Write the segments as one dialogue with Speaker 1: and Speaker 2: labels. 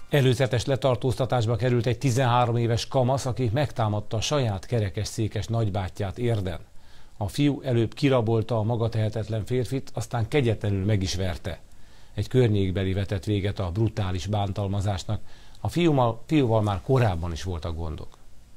Speaker 1: Előzetes letartóztatásba került egy 13 éves kamasz, aki megtámadta a saját kerekesszékes nagybátyját érden. A fiú előbb kirabolta a magatehetetlen férfit, aztán kegyetlenül meg is verte. Egy környékbeli vetett véget a brutális bántalmazásnak. A fiúval már korábban is voltak gondok.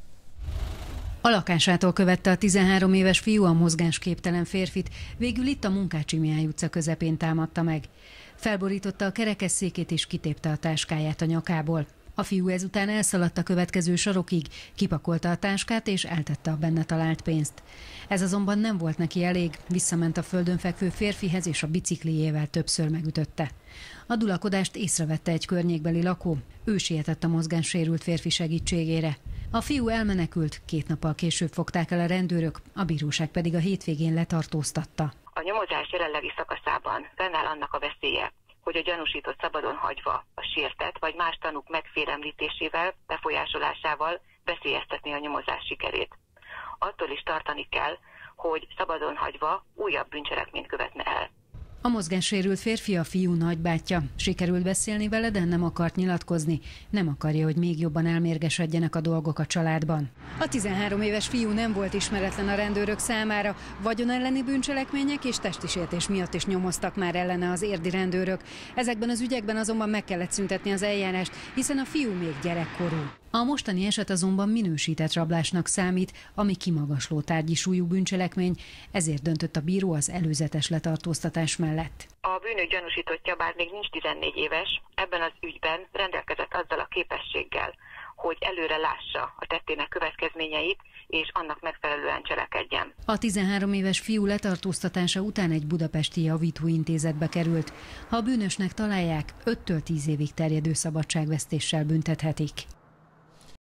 Speaker 2: A lakásától követte a 13 éves fiú a mozgásképtelen férfit, végül itt a Munkácsi Mihály utca közepén támadta meg. Felborította a kerekesszékét és kitépte a táskáját a nyakából. A fiú ezután elszaladt a következő sarokig, kipakolta a táskát és eltette a benne talált pénzt. Ez azonban nem volt neki elég, visszament a földön fekvő férfihez és a biciklijével többször megütötte. A dulakodást észrevette egy környékbeli lakó, ő sietett a mozgássérült férfi segítségére. A fiú elmenekült, 2 nappal később fogták el a rendőrök, a bíróság pedig a hétvégén letartóztatta.
Speaker 3: A nyomozás jelenlegi szakaszában fennáll annak a veszélye, hogy a gyanúsított szabadon hagyva a sértett vagy más tanúk megfélemlítésével, befolyásolásával veszélyeztetni a nyomozás sikerét. Attól is tartani kell, hogy szabadon hagyva újabb bűncselekményt követne el.
Speaker 2: A mozgássérült férfi a fiú nagybátyja. Sikerült beszélni vele, de nem akart nyilatkozni. Nem akarja, hogy még jobban elmérgesedjenek a dolgok a családban. A 13 éves fiú nem volt ismeretlen a rendőrök számára. Vagyon elleni bűncselekmények és testi sértés miatt is nyomoztak már ellene az érdi rendőrök. Ezekben az ügyekben azonban meg kellett szüntetni az eljárást, hiszen a fiú még gyerekkorú. A mostani eset azonban minősített rablásnak számít, ami kimagasló tárgyi súlyú bűncselekmény, ezért döntött a bíró az előzetes letartóztatás mellett.
Speaker 3: A bűnök gyanúsítottja, bár még nincs 14 éves, ebben az ügyben rendelkezett azzal a képességgel, hogy előre lássa a tettének következményeit, és annak megfelelően cselekedjen.
Speaker 2: A 13 éves fiú letartóztatása után egy budapesti javítóintézetbe került. Ha a bűnösnek találják, 5-től 10 évig terjedő szabadságvesztéssel büntethetik.